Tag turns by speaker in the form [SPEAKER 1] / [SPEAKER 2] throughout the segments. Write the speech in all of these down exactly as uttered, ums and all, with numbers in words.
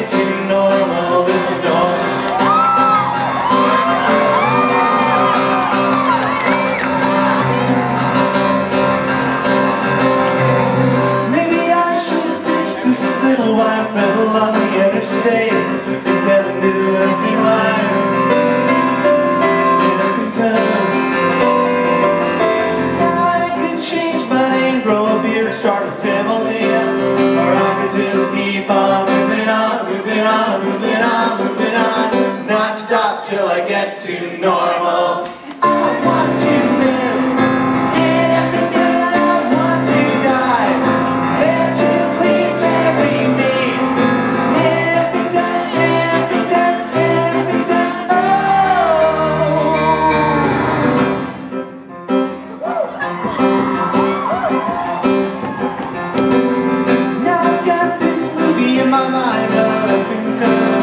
[SPEAKER 1] get too normal, living normal. Maybe I should ditch this little white rebel on the interstate and never knew anything like anything done. I could change my name, grow a beard, start a family, or I could just keep on moving on, moving on, moving on, moving on, not stop till I get to normal. I want to live in Effington, I want to die there to please bury me. Effington, Effington, Effington, oh. Now I've got this movie in my mind of Effington.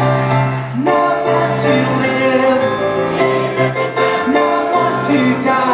[SPEAKER 1] Die.